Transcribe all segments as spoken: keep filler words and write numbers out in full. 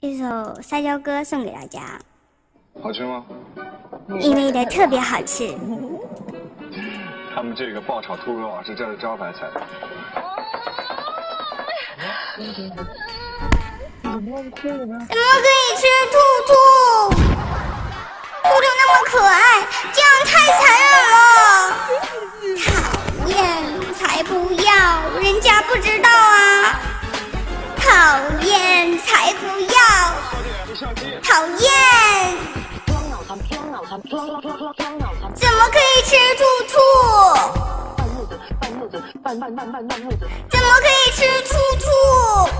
一首撒娇歌送给大家。 好吃吗？ 因为的特别好吃。 他们这个爆炒兔肉啊，是这儿的招牌菜。怎么可以吃兔兔？兔兔那么可爱，这样太残忍了。讨厌，才不要，人家不知道啊。讨厌，才不要，讨厌。怎么可以吃兔兔？怎么可以吃兔兔？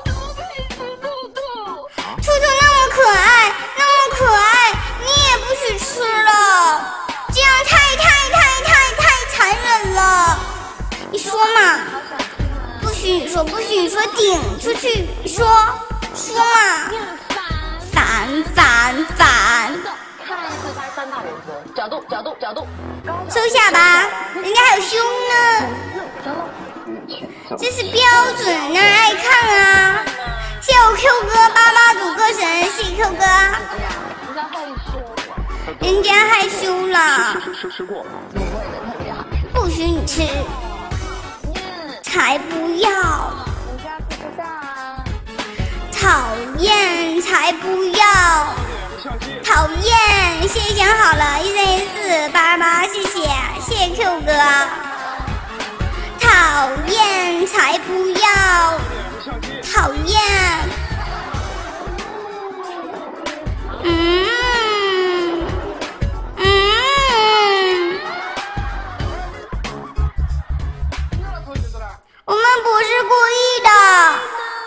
兔兔那么可爱，那么可爱，你也不许吃了，这样太太太太太残忍了。你说嘛？不许你说，不许你说，顶出去，你说说嘛？烦烦烦！ 三大原则：角度、角度、角度。 收下吧，人家还有胸呢。这是标准的爱看啊！谢我 Q 哥八八组歌神，谢谢 Q 哥。人家害羞了。 吃吃过。 不许你吃，才不要。 人家不知道啊。 讨厌，才不要。讨厌，谢谢想好了，一三一四八八，谢谢谢谢 Q 哥。讨厌，才不要，讨厌。嗯嗯，我们不是故意的。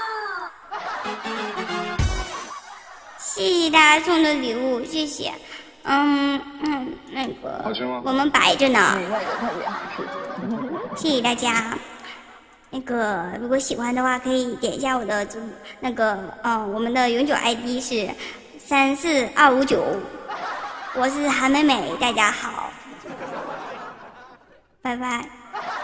谢谢大家送的礼物，谢谢。嗯嗯，那个， 好吃吗？ 我们白着呢。 美味的特别好吃。 谢谢大家。那个，如果喜欢的话，可以点一下我的那个，呃，我们的永久 I D 是三四二五九，我是韩美美，大家好，拜拜。